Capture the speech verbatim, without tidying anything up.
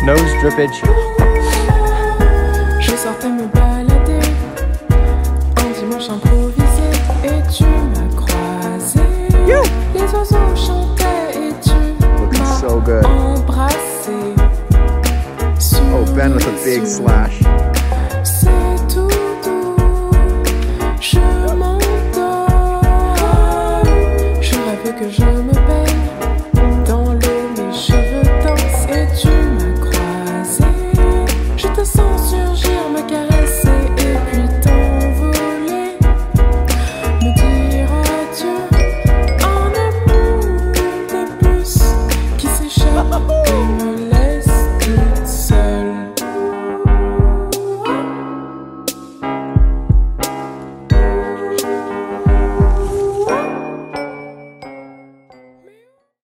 Nose drippage. Je sortais me balader un dimanche improvisé et tu m'as croisé. You. Les oiseaux chantaient et tu m'as So good. embrassé. Oh, Ben with a big slash. C'est tout doux, je m'endors. Je rêve que je me